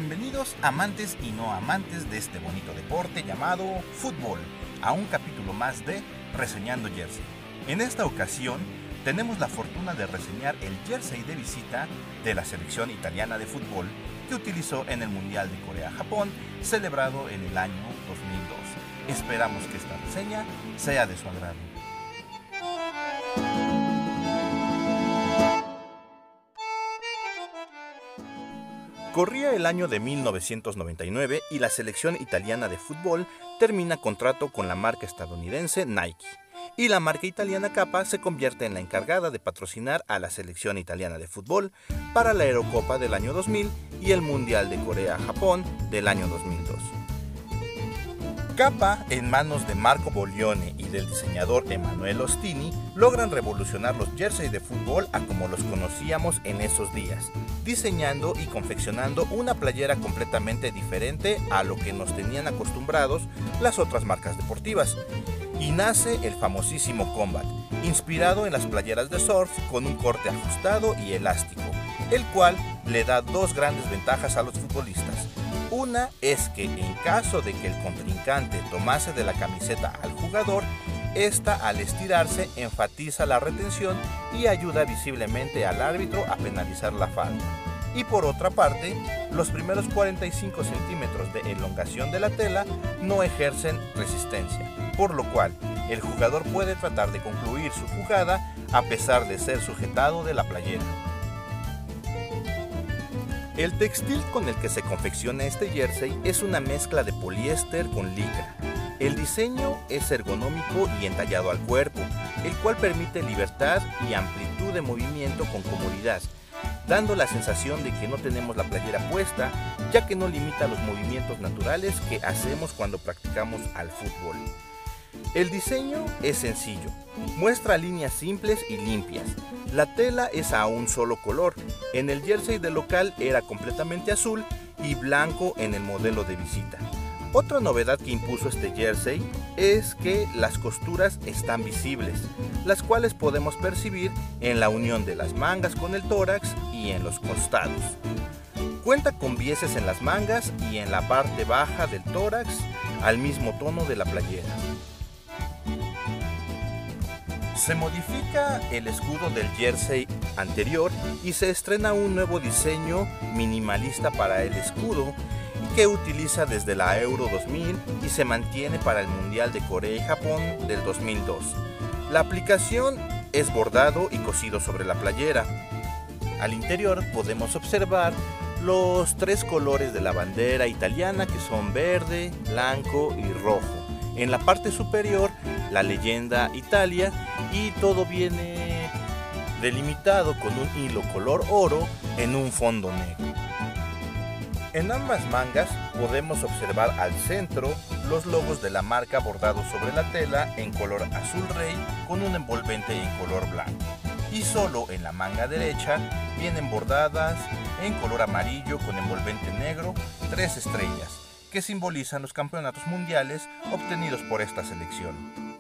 Bienvenidos amantes y no amantes de este bonito deporte llamado fútbol, a un capítulo más de Reseñando Jersey. En esta ocasión tenemos la fortuna de reseñar el jersey de visita de la selección italiana de fútbol que utilizó en el Mundial de Corea-Japón celebrado en el año 2002. Esperamos que esta reseña sea de su agrado. Corría el año de 1999 y la selección italiana de fútbol termina contrato con la marca estadounidense Nike, y la marca italiana Kappa se convierte en la encargada de patrocinar a la selección italiana de fútbol para la Eurocopa del año 2000 y el Mundial de Corea-Japón del año 2002. Kappa, en manos de Marco Boglione y del diseñador Emanuele Ostini, logran revolucionar los jerseys de fútbol a como los conocíamos en esos días, diseñando y confeccionando una playera completamente diferente a lo que nos tenían acostumbrados las otras marcas deportivas. Y nace el famosísimo Combat, inspirado en las playeras de surf con un corte ajustado y elástico, el cual le da dos grandes ventajas a los futbolistas. Una es que en caso de que el contrincante tomase de la camiseta al jugador, esta al estirarse enfatiza la retención y ayuda visiblemente al árbitro a penalizar la falta. Y por otra parte, los primeros 45 centímetros de elongación de la tela no ejercen resistencia, por lo cual el jugador puede tratar de concluir su jugada a pesar de ser sujetado de la playera. El textil con el que se confecciona este jersey es una mezcla de poliéster con licra. El diseño es ergonómico y entallado al cuerpo, el cual permite libertad y amplitud de movimiento con comodidad, dando la sensación de que no tenemos la playera puesta, ya que no limita los movimientos naturales que hacemos cuando practicamos al fútbol. El diseño es sencillo, muestra líneas simples y limpias. La tela es a un solo color. En el jersey del local era completamente azul y blanco en el modelo de visita. Otra novedad que impuso este jersey es que las costuras están visibles, las cuales podemos percibir en la unión de las mangas con el tórax y en los costados. Cuenta con vieses en las mangas y en la parte baja del tórax al mismo tono de la playera. Se modifica el escudo del jersey anterior y se estrena un nuevo diseño minimalista para el escudo que utiliza desde la Euro 2000 y se mantiene para el Mundial de Corea y Japón del 2002. La aplicación es bordado y cosido sobre la playera. Al interior podemos observar los tres colores de la bandera italiana, que son verde, blanco y rojo. En la parte superior la leyenda Italia, y todo viene delimitado con un hilo color oro en un fondo negro. En ambas mangas podemos observar al centro los logos de la marca bordados sobre la tela en color azul rey con un envolvente en color blanco. Y solo en la manga derecha vienen bordadas en color amarillo con envolvente negro 3 estrellas, que simbolizan los campeonatos mundiales obtenidos por esta selección.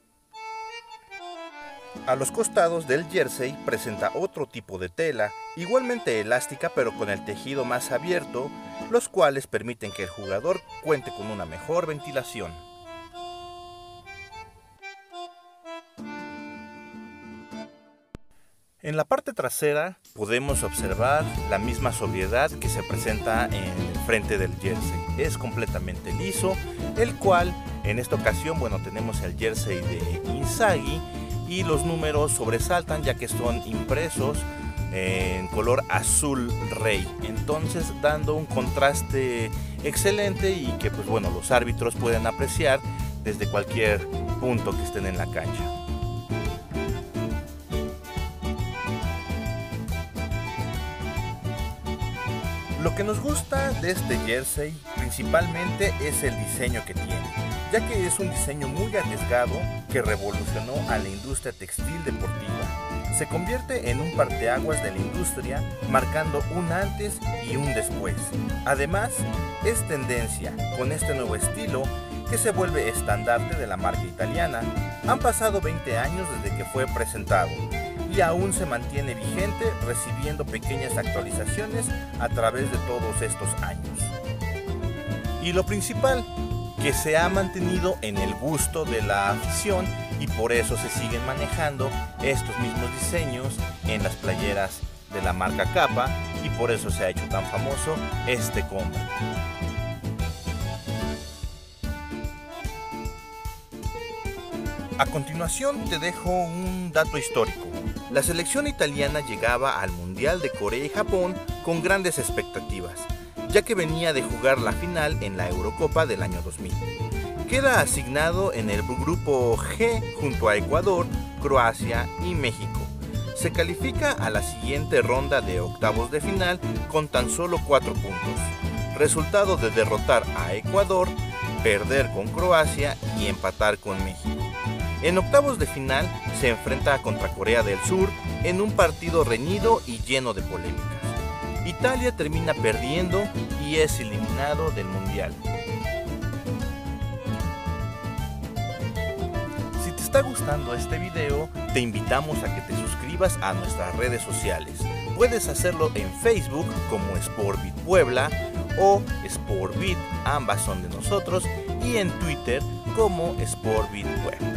A los costados del jersey presenta otro tipo de tela, igualmente elástica pero con el tejido más abierto, los cuales permiten que el jugador cuente con una mejor ventilación. En la parte trasera podemos observar la misma sobriedad que se presenta en el frente del jersey. Es completamente liso, el cual en esta ocasión, tenemos el jersey de Inzaghi y los números sobresaltan ya que son impresos en color azul rey, entonces dando un contraste excelente y que los árbitros pueden apreciar desde cualquier punto que estén en la cancha. Lo que nos gusta de este jersey principalmente es el diseño que tiene, ya que es un diseño muy arriesgado que revolucionó a la industria textil deportiva. Se convierte en un parteaguas de la industria, marcando un antes y un después. Además, es tendencia con este nuevo estilo que se vuelve estandarte de la marca italiana. Han pasado 20 años desde que fue presentado y aún se mantiene vigente, recibiendo pequeñas actualizaciones a través de todos estos años. Y lo principal, que se ha mantenido en el gusto de la afición y por eso se siguen manejando estos mismos diseños en las playeras de la marca Kappa y por eso se ha hecho tan famoso este combat. A continuación te dejo un dato histórico. La selección italiana llegaba al Mundial de Corea y Japón con grandes expectativas, ya que venía de jugar la final en la Eurocopa del año 2000. Queda asignado en el grupo G junto a Ecuador, Croacia y México. Se califica a la siguiente ronda de octavos de final con tan solo 4 puntos, resultado de derrotar a Ecuador, perder con Croacia y empatar con México. En octavos de final se enfrenta contra Corea del Sur en un partido reñido y lleno de polémicas. Italia termina perdiendo y es eliminado del Mundial. Si te está gustando este video, te invitamos a que te suscribas a nuestras redes sociales. Puedes hacerlo en Facebook como Sportbeat Puebla o Sportbeat, ambas son de nosotros, y en Twitter como Sportbeat Puebla.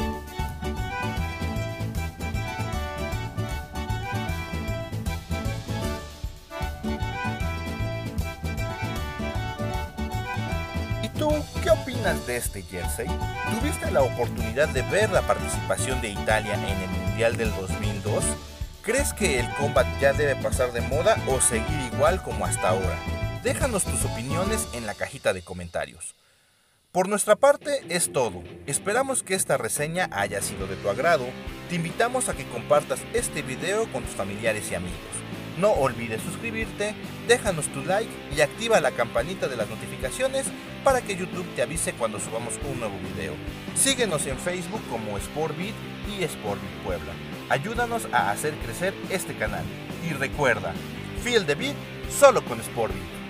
¿Tú qué opinas de este jersey? ¿Tuviste la oportunidad de ver la participación de Italia en el Mundial del 2002? ¿Crees que el combat ya debe pasar de moda o seguir igual como hasta ahora? Déjanos tus opiniones en la cajita de comentarios. Por nuestra parte es todo. Esperamos que esta reseña haya sido de tu agrado. Te invitamos a que compartas este video con tus familiares y amigos. No olvides suscribirte, déjanos tu like y activa la campanita de las notificaciones para que YouTube te avise cuando subamos un nuevo video. Síguenos en Facebook como Sportbeat y Sportbeat Puebla. Ayúdanos a hacer crecer este canal. Y recuerda, Feel the Beat solo con Sportbeat.